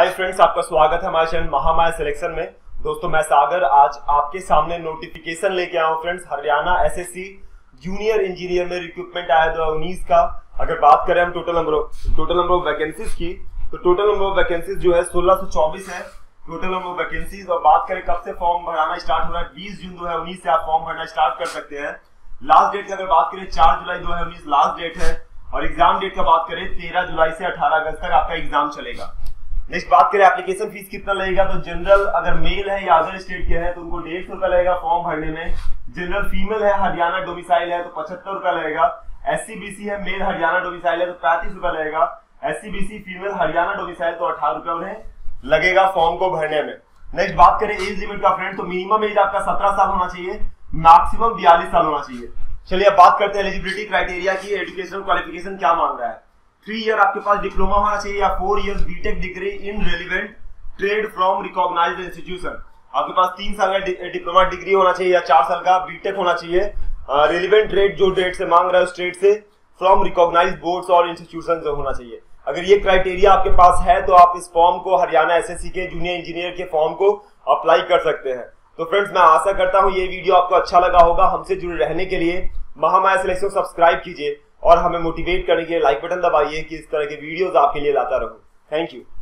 Hi friends, आपका स्वागत है हमारे चैनल महामाया सिलेक्शन में। दोस्तों मैं सागर आज आपके सामने नोटिफिकेशन लेके आया हूँ friends. Haryana SSC junior engineer में रिक्रूटमेंट आया 2019 का। अगर बात करें हम टोटल नंबर ऑफ वैकेंसीज की, तो टोटल नंबर ऑफ वैकेंसीज जो है 1624 है टोटल नंबर ऑफ वैकेंसीज। और बात करें कब से फॉर्म भराना स्टार्ट हो रहा है, 20 जून 2019 से आप फॉर्म भरना स्टार्ट कर सकते हैं। लास्ट डेट की अगर बात करें 4 जुलाई 2019 लास्ट डेट है। और एग्जाम डेट का बात करें 13 जुलाई से 18 अगस्त तक आपका एग्जाम चलेगा। नेक्स्ट बात करें एप्लीकेशन फीस कितना लगेगा, तो जनरल अगर मेल है या अदर स्टेट के हैं तो उनको 150 रुपया लगेगा फॉर्म भरने में। जनरल फीमेल है, हरियाणा डोमिसाइल है तो 75 रुपया लगेगा। SC/BC है, मेल हरियाणा डोमिसाइल है तो 35 रुपया लगेगा। SC/BC फीमेल हरियाणा डोमिसाइल तो 18 रुपया उन्हें लगेगा फॉर्म को भरने में। नेक्स्ट बात करें एज लिमिट का फ्रेंड, तो मिनिमम एज आपका 17 साल होना चाहिए, मैक्सिमम 42 साल होना चाहिए। चलिए अब बात करते हैं एलिजिबिलिटी क्राइटेरिया की। एजुकेशनल क्वालिफिकेशन क्या मांग रहा है। 3 ईयर आपके पास डिप्लोमा होना चाहिए या 4 years BTech degree in relevant trade from recognised institution. आपके पास 3 साल का डिप्लोमा डिग्री होना चाहिए या 4 साल का बीटेक होना चाहिए। रेलिवेंट ट्रेड जो ट्रेड से मांग रहा है उस ट्रेड से फ्रॉम रिकॉग्नाइज्ड बोर्ड्स और इंस्टीट्यूशन जो होना चाहिए। अगर ये क्राइटेरिया आपके पास है तो आप इस फॉर्म को हरियाणा एसएससी के जूनियर इंजीनियर के फॉर्म को अप्लाई कर सकते हैं। तो फ्रेंड्स मैं आशा करता हूँ ये वीडियो आपको अच्छा लगा होगा। हमसे जुड़े रहने के लिए महामाया सिलेक्शन सब्सक्राइब कीजिए और हमें मोटिवेट करने के लिए लाइक बटन दबाइए कि इस तरह के वीडियोस आपके लिए लाता रहूं। Thank you.